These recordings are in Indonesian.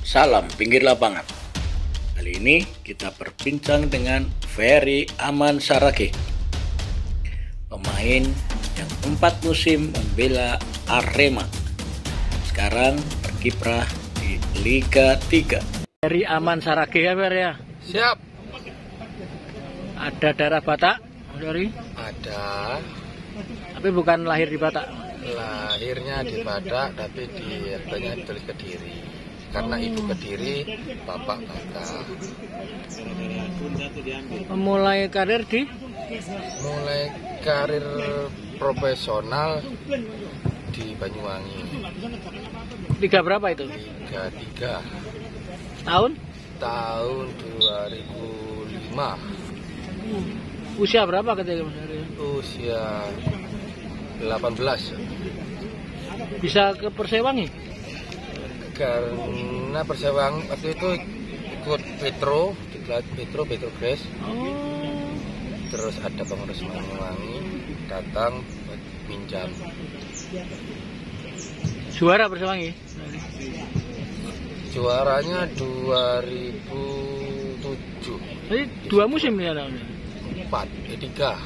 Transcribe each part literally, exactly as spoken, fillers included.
Salam pinggir lapangan. Kali ini kita berbincang dengan Ferry Aman Saragih, pemain yang empat musim membela Arema, sekarang berkiprah di Liga tiga. Ferry Aman Saragih ya Ferry ya? Siap. Ada darah Batak, Ferry? Ada. Tapi bukan lahir di Batak? Lahirnya di Batak, tapi di banyak tulis Kediri. Karena ibu Kediri, bapak Batak. Memulai karir di? Mulai karir profesional di Banyuwangi. Liga berapa itu? Liga tiga. Tahun? Tahun dua ribu lima. Usia berapa ketika Mas Ferry? Usia delapan belas. Bisa ke Persewangi? Karena Persewang waktu itu ikut Petro, diklat Petro, Petro Grace. Oh. Terus ada pengurus Banyuwangi datang buat pinjam. Juara Persewangi? Juaranya dua ribu tujuh. Jadi dua musim ya namanya? Empat, eh, tiga.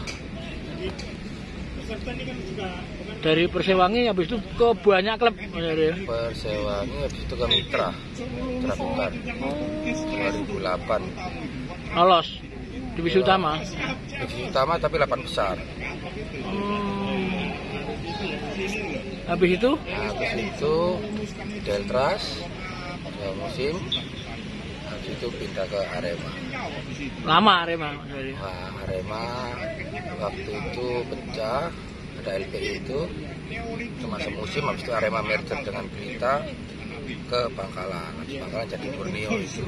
Dari Persewangi habis itu ke banyak klub ya? Persewangi habis itu ke Mitra, Mitra Bukar. dua ribu delapan. Lolos divisi utama. Divisi utama tapi delapan besar. Hmm. Habis itu? Habis itu Deltras dua musim. Habis itu pindah ke Arema. Lama Arema. Nah, Arema waktu itu pecah, ada L P I itu cuma semusim. Habis itu Arema merger dengan Pelita ke Bangkalan. Habis Bangkalan jadi Borneo itu.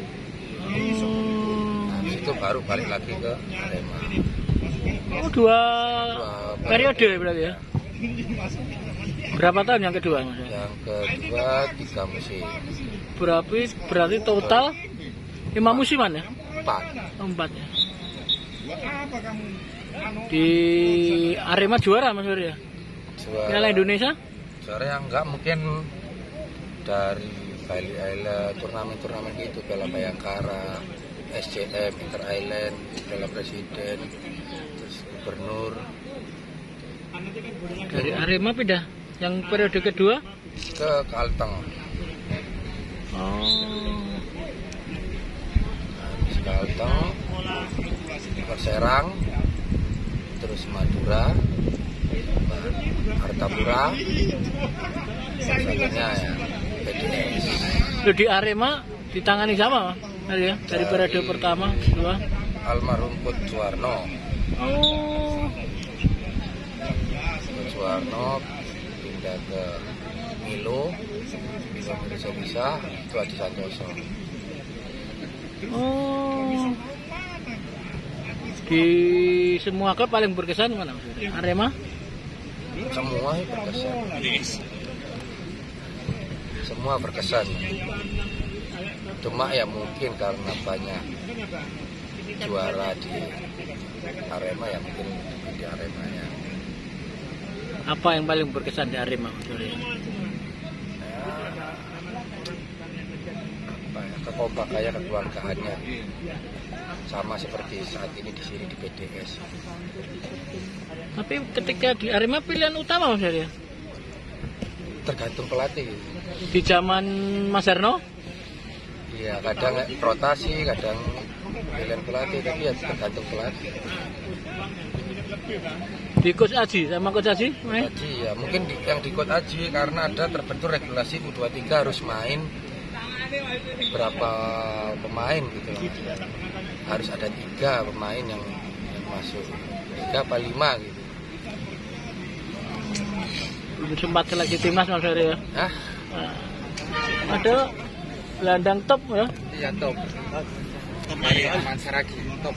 Hmm. Habis itu baru balik lagi ke Arema. Oh, dua, Dua periode berarti ya? Berapa tahun yang kedua Mas? Yang kedua tiga musim. Berarti berarti total lima musiman ya? Empat. Empat ya. Di Arema juara Mas Ferry ya? Piala Indonesia? Juara yang enggak mungkin dari Bali Island, turnamen-turnamen gitu, Piala Bayangkara, S C M, Inter Island, Piala Presiden, terus Gubernur. Dari Arema pindah yang periode kedua Ke Kalteng. oh. Habis Kalteng, Perserang, terus Madura, Artapura, satunya ya P D S. Loh, di Arema ditangani sama Mas ya? Dari periode pertama kedua Almarhum Coach Suwarno. oh. Coach Suwarno pindah ke Milo, bisa bisa bisa itu Adi Santoso. Oh. Di semua klub paling berkesan mana Mas? Arema? Semua berkesan. Semua berkesan. Cuma ya mungkin karena banyak juara di Arema ya mungkin di Aremanya. Apa yang paling berkesan di Arema? Apa ya, kekompakannya, kekeluargaannya sama seperti saat ini di sini di P D S. Tapi ketika di Arema pilihan utama Mas ya? Tergantung pelatih. Di zaman Mas Herno? Iya, kadang rotasi, kadang pilihan pelatih, tapi ya tergantung pelatih. Di Coach Aji sama Coach Aji? Aji ya, mungkin di, yang di Coach Aji karena ada terbentuk regulasi U dua puluh tiga harus main berapa pemain gitu loh. Harus ada tiga pemain yang, yang masuk, tiga apa lima gitu. Belum sempat seleksi timnas Mas Ferry ya? Hah? Nah, ada gelandang top ya? Iya top. Ferry Aman Saragih top.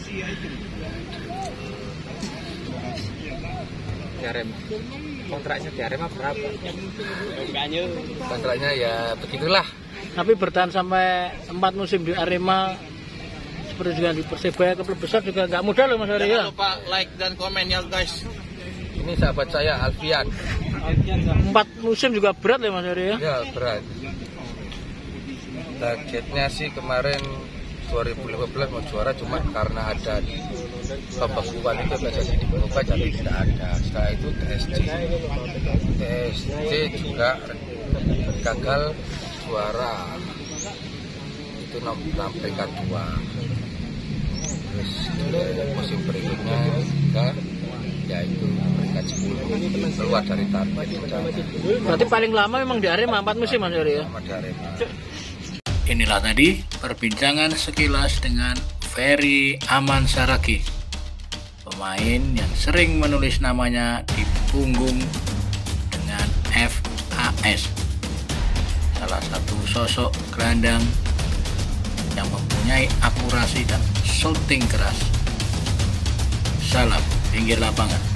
Di Arema. Kontraknya di Arema berapa? Kontraknya ya begitulah. Tapi bertahan sampai empat musim di Arema seperti juga di Persebaya, klub besar juga nggak mudah loh Mas Ferry ya. Jangan lupa like dan komen ya guys. Ini sahabat saya Alfian. Empat musim juga berat ya Mas Ferry ya? Ya berat. Targetnya sih kemarin dua ribu lima belas mau juara, cuma karena ada pembekuan itu P S S I dibekukan jadi tidak ada. Setelah itu T S C T S C juga gagal juara, itu enam peringkat dua. Terus musim berikutnya juga yaitu peringkat sepuluh, keluar dari target. Berarti paling lama memang di Arema empat musim Mas Yori ya? Di Arema. Inilah tadi perbincangan sekilas dengan Ferry Aman Saragih, pemain yang sering menulis namanya di punggung dengan F A S, salah satu sosok gelandang yang mempunyai akurasi dan shooting keras. Salam pinggir lapangan.